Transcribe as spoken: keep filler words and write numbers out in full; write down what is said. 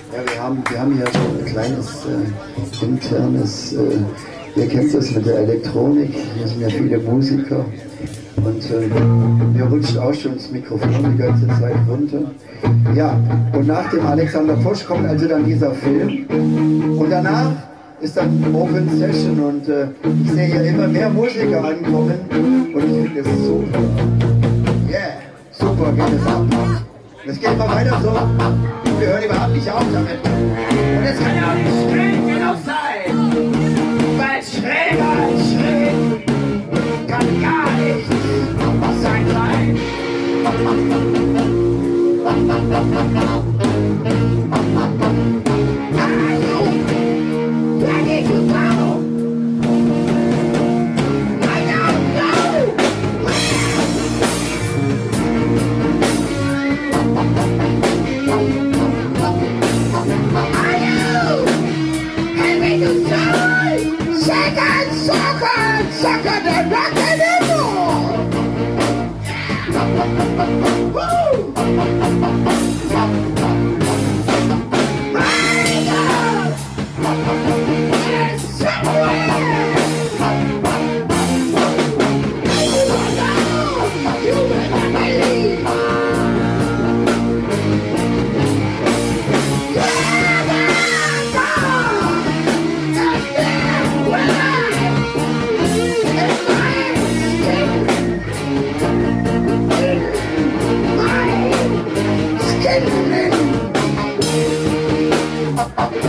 Ja, wir haben, wir haben hier so ein kleines äh, internes, äh, ihr kennt das mit der Elektronik, hier sind ja viele Musiker und äh, mir rutscht auch schon das Mikrofon die ganze Zeit runter. Ja, und nach dem Alexander Posch kommt also dann dieser Film und danach ist dann Open Session und äh, ich sehe hier immer mehr Musiker ankommen und ich finde es super. Yeah, super geht es ab. Es geht immer weiter so. Wir hören überhaupt nicht auf damit. Und es kann ja auch nicht schräg genug sein. Weil schräger als schräg kann gar nichts sein sein. Sucker the rock and roll! Woo! My God! It's somewhere! You better believe! Up, up.